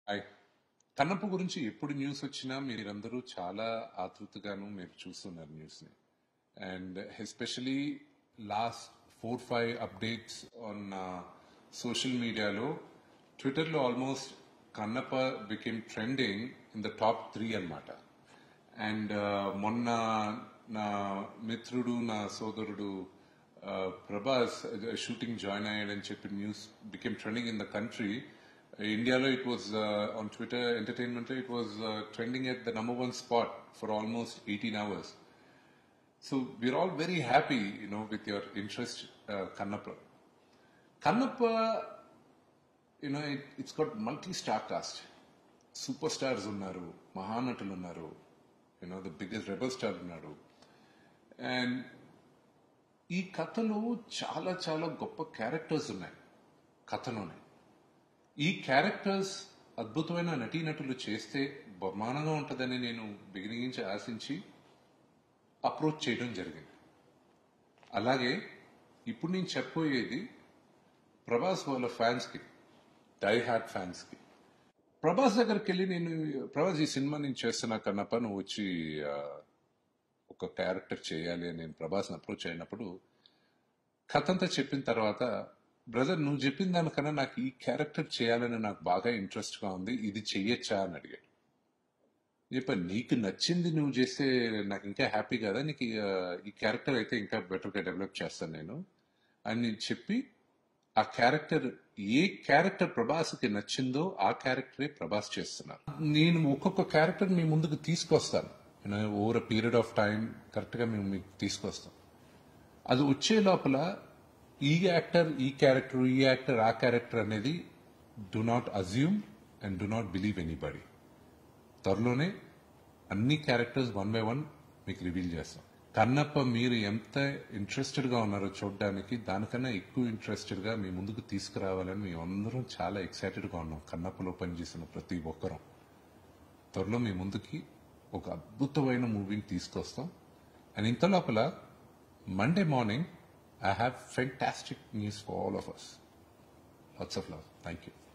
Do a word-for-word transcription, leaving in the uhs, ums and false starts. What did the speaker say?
Hi. Kannappa గురించి ఎప్పుడు news వచ్చినా మీరందరూ చాలా ఆతృతగాను మీరు చూస్తున్నారు న్యూస్ని. And especially last four five updates on social మీడియాలో ట్విట్టర్లో almost Kannappa became trending in the top three అన్నమాట. అండ్ మొన్న నా మిత్రుడు నా సోదరుడు ప్రభాస్ షూటింగ్ జాయిన్ అయ్యాడని చెప్పి news became trending in the country. India, it was uh, on Twitter Entertainment, it was uh, trending at the number one spot for almost eighteen hours. So we're all very happy, you know, with your interest, uh, Kannappa. Kannappa, you know, it, it's got multi-star cast. Superstars unnaru, Mahanatalu unnaru, you know, the biggest rebel star unnaru. And ee kathalo chala chala goppa characters unnai kathalone. ఈ characters అద్భుతమైన నటీనటులు చేస్తే బహుమానంగా ఉంటుందని నేను beginning నుంచి ఆశించి approach చేయడం జరిగింది. అలాగే ఇప్పుడు నేను చెప్పబోయేది ప్రభాస్ వాళ్ళ ఫ్యాన్స్కి, డై హార్ట్ ఫ్యాన్స్కి. ప్రభాస్ దగ్గరికి వెళ్ళి నేను ప్రభాస్ ఈ సినిమా నేను చేస్తున్నా కన్నప్ప నువ్వు వచ్చి ఒక క్యారెక్టర్ చేయాలి అని నేను ప్రభాస్ని అప్రోచ్ అయినప్పుడు కథంతా చెప్పిన తర్వాత, బ్రదర్ నువ్వు చెప్పిన దానికన్నా నాకు ఈ క్యారెక్టర్ చేయాలని నాకు బాగా ఇంట్రెస్ట్గా ఉంది, ఇది చెయ్యొచ్చా అని అడిగాడు. చెప్పా నీకు నచ్చింది నువ్వు చేస్తే నాకు ఇంకా హ్యాపీ కదా, నీకు ఈ క్యారెక్టర్ అయితే ఇంకా బెటర్గా డెవలప్ చేస్తాను నేను అని చెప్పి ఆ క్యారెక్టర్ ఏ క్యారెక్టర్ ప్రభాస్కి నచ్చిందో ఆ క్యారెక్టరే ప్రభాస్ చేస్తున్నారు. నేను ఒక్కొక్క క్యారెక్టర్ మీ ముందుకు తీసుకొస్తాను, over a period of time కరెక్ట్గా మేము మీకు తీసుకొస్తాం. అది వచ్చే లోపల ఈ యాక్టర్ ఈ క్యారెక్టర్ ఈ యాక్టర్ ఆ క్యారెక్టర్ అనేది do not assume and do not believe anybody. త్వరలోనే అన్ని క్యారెక్టర్స్ వన్ బై వన్ మీకు రివీల్ చేస్తాం. కన్నప్ప మీరు ఎంత ఇంట్రెస్టెడ్గా ఉన్నారో చూడడానికి దానికన్నా ఎక్కువ ఇంట్రెస్టెడ్గా మీ ముందుకు తీసుకురావాలని మేము అందరం చాలా ఎక్సైటెడ్గా ఉన్నాం. కన్నప్పలో పనిచేసిన ప్రతి ఒక్కరం త్వరలో మీ ముందుకి ఒక అద్భుతమైన మూవీని తీసుకొస్తాం. అండ్ ఇంత లోపల Monday morning I have fantastic news for all of us. Lots of love. Thank you.